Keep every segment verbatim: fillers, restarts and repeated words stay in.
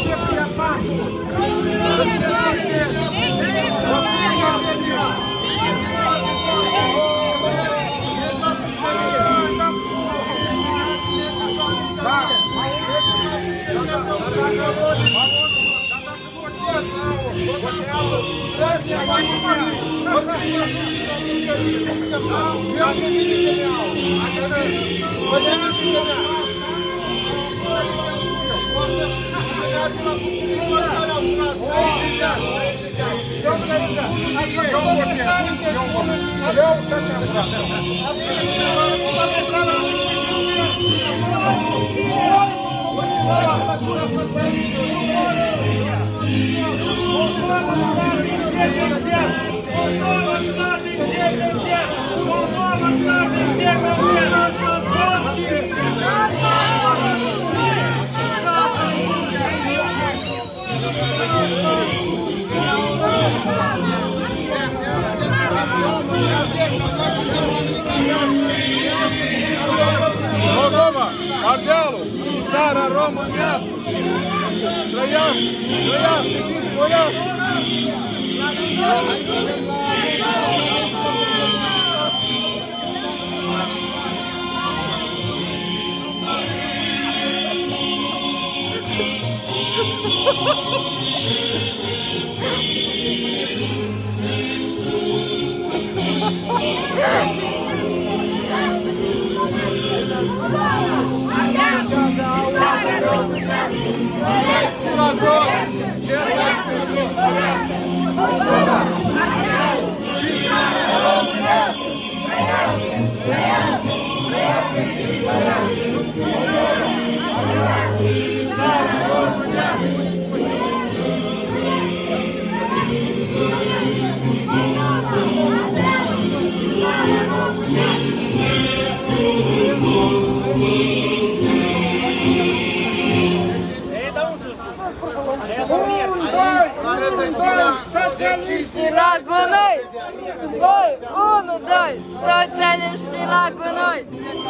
Moldova, Ardealul, țara românească, trăiască, trăiască și spoiască! La gunoi! Doi, unu, doi! Socialiștii la gunoi!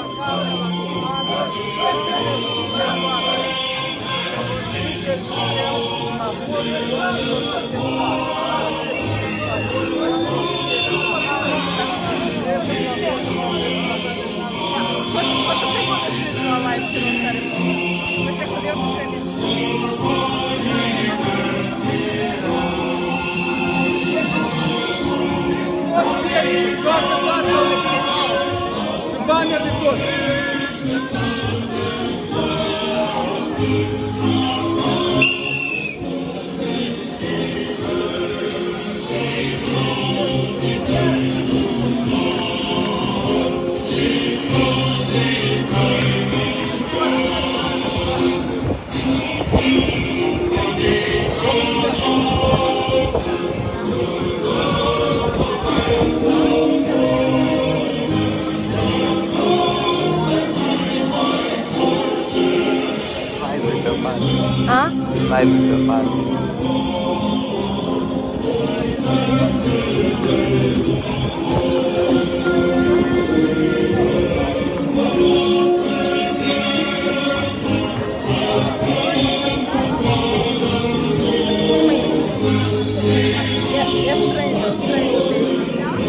Oto sekundę przyszła live, którą teraz. Na sekundę odczynię. Баннер не тот! A? Live pe parte. Я стрэнжу, стрэнжу песню.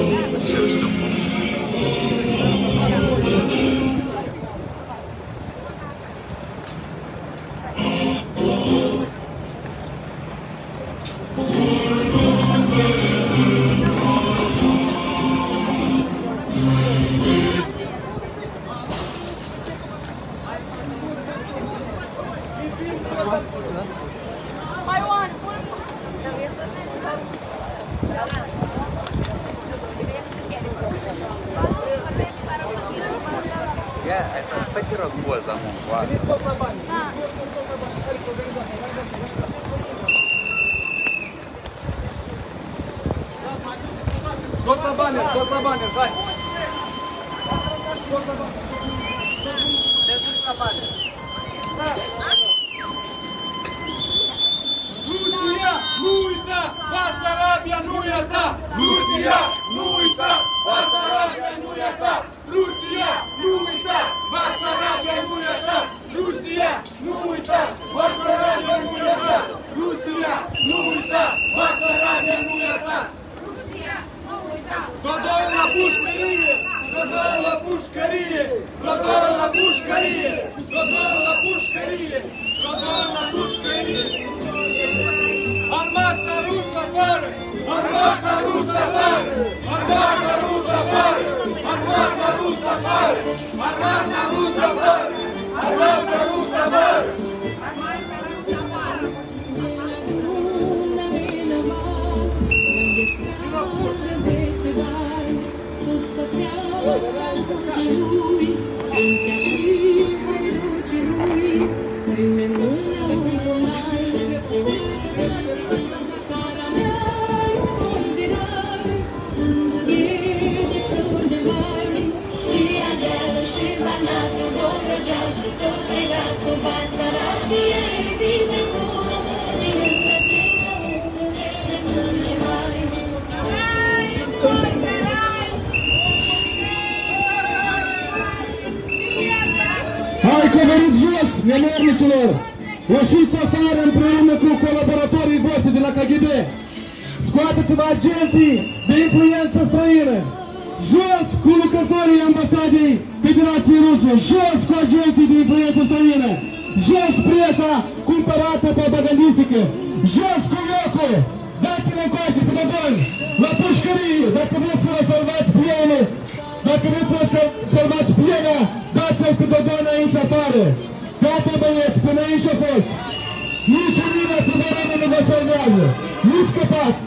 Я, это фотирок поза, мол, Кто на баннер, кто на баннер, дай! Держись на баннер. Rússia, luta! Basarabia, nuiata! Rússia, luta! Basarabia, nuiata! Rússia, luta! Basarabia, nuiata! Rússia, luta! Basarabia, nuiata! Armata rusă afară! Armata rusă afară! Armata rusă afară! Armata rusă afară! Armata rusă afară! Hai că veniți jos, nemernicilor! Ieșiți afară împreună cu colaboratorii voștri de la K G B! Scoateți-vă agenții de influență străină! Jos cu lucrătorii ambasadei Federației Ruse! Jos cu agenții de influență străină! Jos presa cumpărată propagandistică! Jos cu locul! Dați-le încoace pe Dodon! La pușcărie! Dacă vreți să vă salvați plienele! Dacă vreți să vă salvați pliena, dați-l pe Dodon aici afară! Gata, băieți, până aici a fost! Nici nimeni cu Dodon nu vă salvează! Nu scăpați!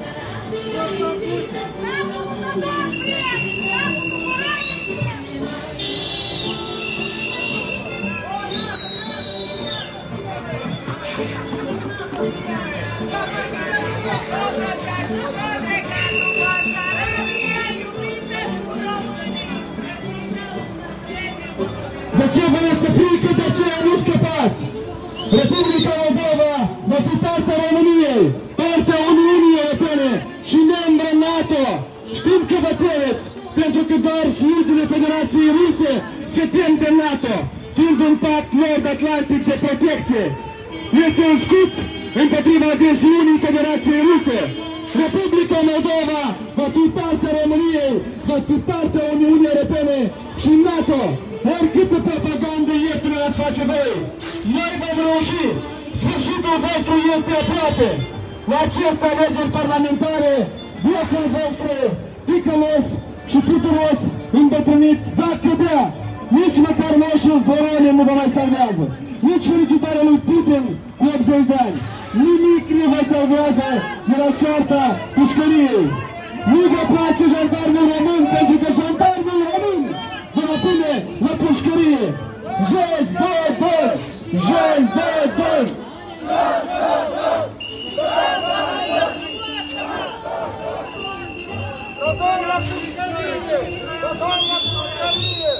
De ce vă este frică? De ce nu scăpați? Republica Moldova va fi partea României, partea Uniunii Europene și membră NATO. Știm că vă temeți, pentru că doar slugile Federației Ruse se tem de NATO, fiind un pact nord-atlantic de protecție. Este un scut împotriva adesiunii Federației Ruse. Republica Moldova va fi partea României, va fi partea Uniunii Europene și NATO. Oricâtă propagandă ieftină ați face voi, noi vom reuși. Sfârșitul vostru este aproape. La aceste alegeri parlamentare, blocul vostru ticălos și tuturos îmbătrânit va cădea. Nici măcar moșul Voronin nu vă mai salvează. Nici felicitarea lui Putin cu optzeci de ani. Nimic nu vă salvează de la soarta pușcăriei. Nu vă place jandarmul român, pentru că jandarmul român vă va pune la pușcărie. Jos, două, două! Jos, două, două! Dodon la pușcărie! Dodon la pușcărie!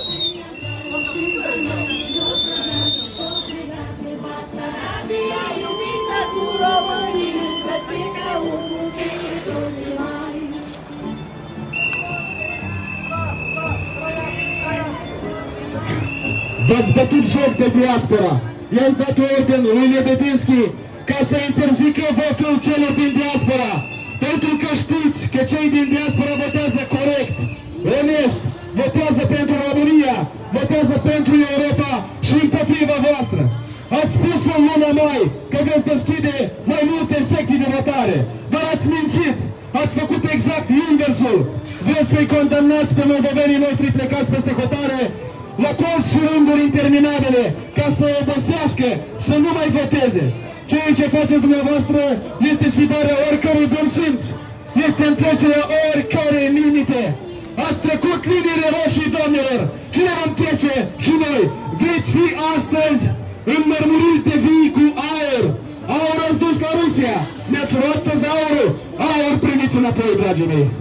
V-ați bătut joc de diaspora. I-ați dat ordin lui Lebedinski ca să interzică votul celor din diaspora. Pentru că știți că cei din diaspora votează corect, onest, votează pentru România, votează pentru Europa și împotriva voastră. Ați spus în luna mai că veți deschide mai multe secții de votare, dar ați mințit, ați făcut exact inversul. Vreți să-i condamnați pe moldovenii noștri plecați peste hotare la cozi și rânduri interminabile, ca să obosească, să nu mai voteze. Ceea ce faceți dumneavoastră este sfidarea oricărui bun simț, este întrecerea oricărei limite. Ați trecut liniile roșii, domnilor, cine vom trece și noi. Veți fi astăzi înmărmuriți de vii cu aur. Aur ați dus la Rusia, ne-ați luat pe aurul, aur primiți înapoi, dragii mei.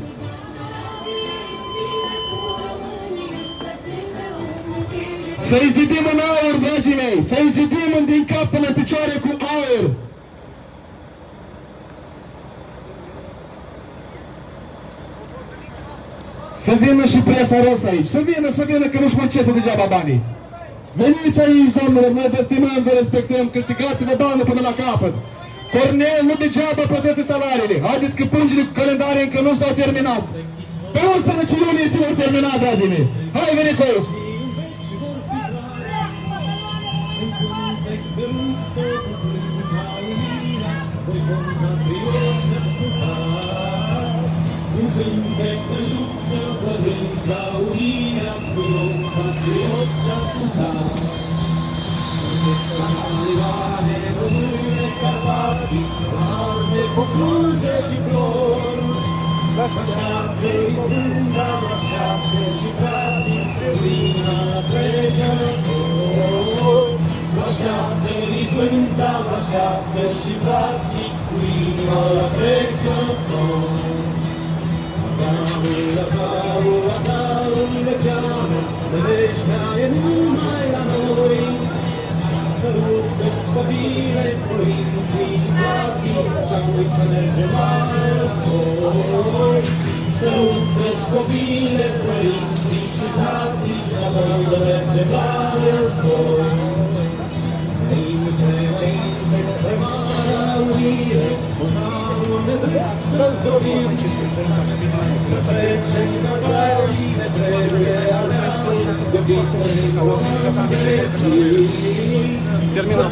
Să-i zidim în aur, dragii mei, să-i zidim din cap până în picioare cu aur. Să vină și presa rusă aici, să vină, să vină, că nu-și mă încetă degeaba banii. Veniți aici, domnule, noi vă stimăm, vă respectăm, câștigați-vă banul până la capăt. Cornel nu degeaba plătește salariile. Haideți că pungile cu calendare încă nu s-au terminat. Pe unsprezece iunie se vor termina, dragii mei. Hai, veniți aici! Sfinte în luptă părând la unirea până patriot ascultat. Aliane române Carpații, arde cu frunze și flori. Așteaptă izbânda, așteaptă și frații, trăina la trecători. Așteaptă izbânda, așteaptă și frații, cu inima la trecători. Acarul, acarul, acarul ne cheamă, veștea e numai la noi. Sărutați copile, părinții și frații, și-apoi să mergem la război. Sărutați copile, părinții și frații, și-apoi să mergem la război. Înainte, înainte, spre Marea Unire, moșarul ne drept să-l zdrobim. Să trecem Carpații, ne trebuie aleatul, de visele în loc de zi.